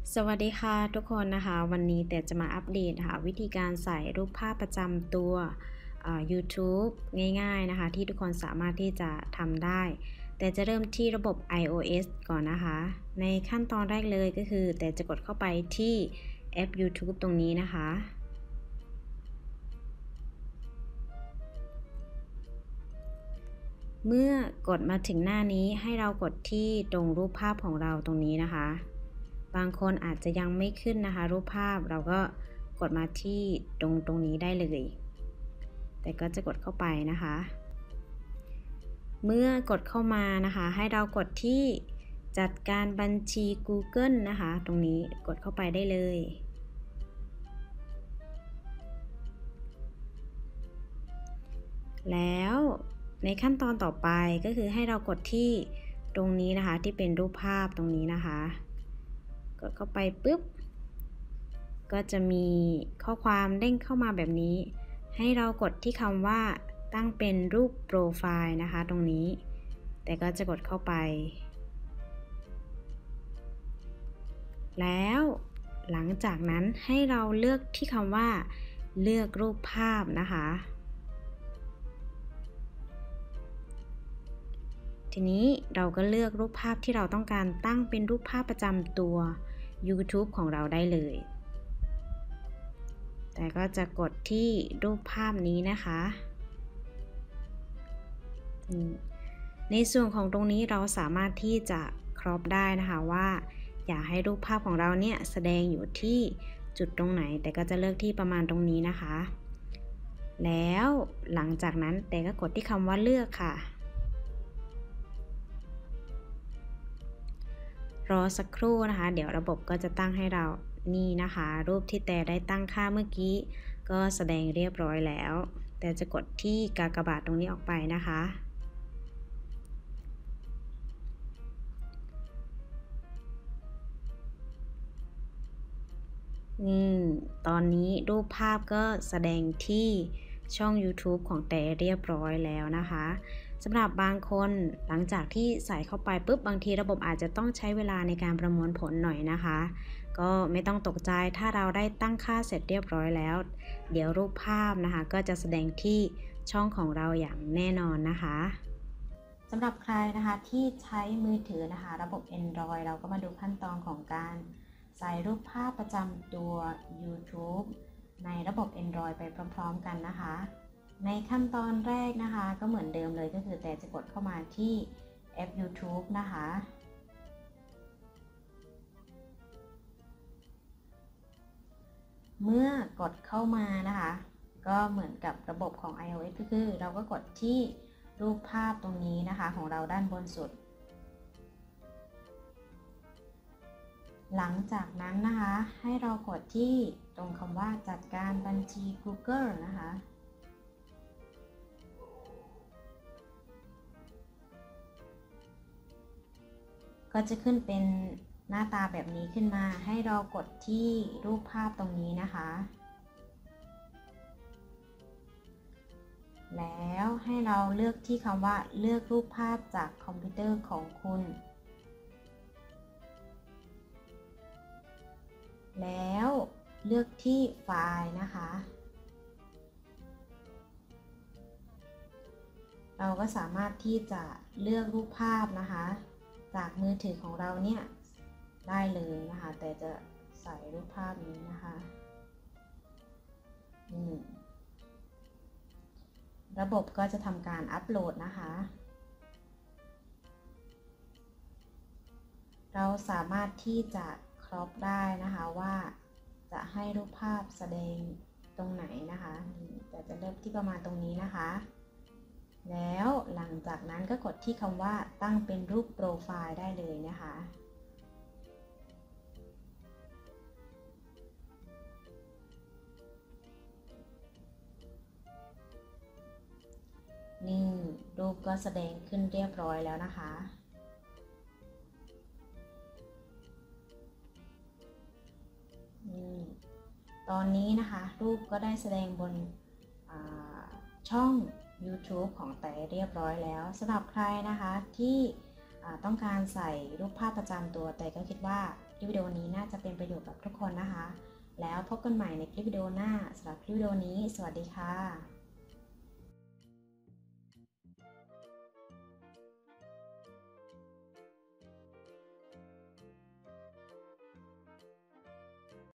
สวัสดีค่ะทุกคนนะคะวันนี้แต่จะมาอัปเดตค่ะวิธีการใส่รูปภาพประจำตัวYouTube ง่ายๆนะคะที่ทุกคนสามารถที่จะทำได้แต่จะเริ่มที่ระบบ iOS ก่อนนะคะในขั้นตอนแรกเลยก็คือแต่จะกดเข้าไปที่แอป YouTube ตรงนี้นะคะเมื่อกดมาถึงหน้านี้ให้เรากดที่ตรงรูปภาพของเราตรงนี้นะคะบางคนอาจจะยังไม่ขึ้นนะคะรูปภาพเราก็กดมาที่ตรงนี้ได้เลยแต่ก็จะกดเข้าไปนะคะเมื่อกดเข้ามานะคะให้เรากดที่จัดการบัญชี Google นะคะตรงนี้กดเข้าไปได้เลยแล้วในขั้นตอนต่อไปก็คือให้เรากดที่ตรงนี้นะคะที่เป็นรูปภาพตรงนี้นะคะกดเข้าไปปุ๊บก็จะมีข้อความเด้งเข้ามาแบบนี้ให้เรากดที่คำว่าตั้งเป็นรูปโปรไฟล์นะคะตรงนี้แต่ก็จะกดเข้าไปแล้วหลังจากนั้นให้เราเลือกที่คำว่าเลือกรูปภาพนะคะทีนี้เราก็เลือกรูปภาพที่เราต้องการตั้งเป็นรูปภาพประจำตัว YouTube ของเราได้เลยแต่ก็จะกดที่รูปภาพนี้นะคะในส่วนของตรงนี้เราสามารถที่จะครอปได้นะคะว่าอยากให้รูปภาพของเราเนี่ยแสดงอยู่ที่จุดตรงไหนแต่ก็จะเลือกที่ประมาณตรงนี้นะคะแล้วหลังจากนั้นแต่ก็กดที่คำว่าเลือกค่ะรอสักครู่นะคะเดี๋ยวระบบก็จะตั้งให้เรานี่นะคะรูปที่แต่ได้ตั้งค่าเมื่อกี้ก็แสดงเรียบร้อยแล้วแต่จะกดที่กากบาทตรงนี้ออกไปนะคะตอนนี้รูปภาพก็แสดงที่ช่อง YouTube ของแต่เรียบร้อยแล้วนะคะสำหรับบางคนหลังจากที่ใส่เข้าไปปุ๊บบางทีระบบอาจจะต้องใช้เวลาในการประมวลผลหน่อยนะคะก็ไม่ต้องตกใจถ้าเราได้ตั้งค่าเสร็จเรียบร้อยแล้วเดี๋ยวรูปภาพนะคะก็จะแสดงที่ช่องของเราอย่างแน่นอนนะคะสำหรับใครนะคะที่ใช้มือถือนะคะระบบ Android เราก็มาดูขั้นตอนของการใส่รูปภาพประจำตัว YouTube ในระบบ Android ไปพร้อมๆกันนะคะในขั้นตอนแรกนะคะก็เหมือนเดิมเลยก็คือแต่จะกดเข้ามาที่แอป YouTube นะคะเมื่อกดเข้ามานะคะก็เหมือนกับระบบของ iOS ก็คือเราก็กดที่รูปภาพตรงนี้นะคะของเราด้านบนสุดหลังจากนั้นนะคะให้เรากดที่ตรงคำว่าจัดการบัญชี Google นะคะก็จะขึ้นเป็นหน้าตาแบบนี้ขึ้นมาให้เรากดที่รูปภาพตรงนี้นะคะแล้วให้เราเลือกที่คำว่าเลือกรูปภาพจากคอมพิวเตอร์ของคุณแล้วเลือกที่ไฟล์นะคะเราก็สามารถที่จะเลือกรูปภาพนะคะจากมือถือของเราเนี่ยได้เลยนะคะแต่จะใส่รูปภาพนี้นะคะระบบก็จะทำการอัปโหลดนะคะเราสามารถที่จะครอปได้นะคะว่าจะให้รูปภาพแสดงตรงไหนนะคะแต่จะเริ่มที่ประมาณตรงนี้นะคะแล้วหลังจากนั้นก็กดที่คำว่าตั้งเป็นรูปโปรไฟล์ได้เลยนะคะนี่รูปก็แสดงขึ้นเรียบร้อยแล้วนะคะตอนนี้นะคะรูปก็ได้แสดงบนช่อง YouTube ของแต่เรียบร้อยแล้วสำหรับใครนะคะที่ต้องการใส่รูปภาพประจำตัวแต่ก็คิดว่าคลิปวิดีโอนี้น่าจะเป็นประโยชน์กับทุกคนนะคะแล้วพบกันใหม่ในคลิปวิดีโอหน้าสำหรับคลิปวิดีโอนี้สวัสดีค่ะ